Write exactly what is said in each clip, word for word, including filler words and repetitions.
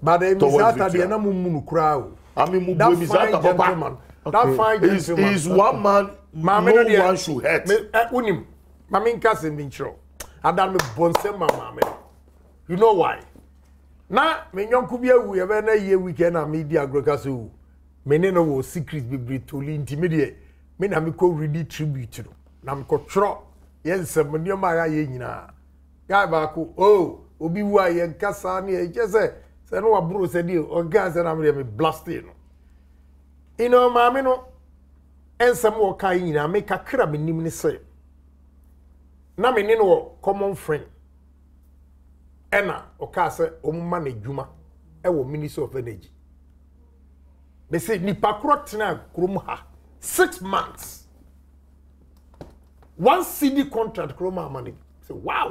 But the Misata de na mumunu kura. I mean, Misata gentleman. That fine gentleman. Is one man no one should hurt. Unim. Mami nkase minchro. Adam me bonse mama me. You know why? Na me nyonku bi awu ye be na ye weekend na media agrokase wu. Me ne no wo secret bibri toli intimidate. Me na me ko read tribute no. Na me ko tro. Yes sem ne ma ya ye nyina. Guy ba ko oh obi wu aye nkasa na e je se se no waburo se di o ga se na me me blast no. You know mama no ensem wo kai nyina me kakra me nim ne se. Na me ne no common friend. Ena oka se omma na djuma e wo Ministry of Energy. They say ni pakro tena krom ha six months. One C D contract krom money. Say wow.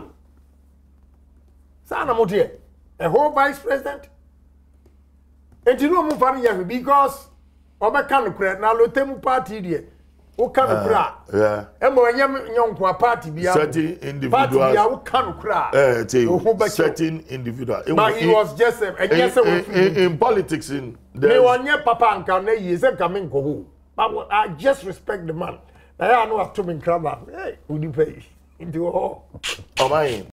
Sana motie a whole vice president. And you know mo fani ya because obeka no kra na lotemu party die. O kan kra. Yeah. E mo nyam nyonkwa party bia. Certain individuals. Party bia o kan kra. Eh, certain individual. But he was just a and yes in, in politics in me one year papa and can ye say come in go. But I just respect the man. I know what to me crab. Hey, who do pay into all. Oh my.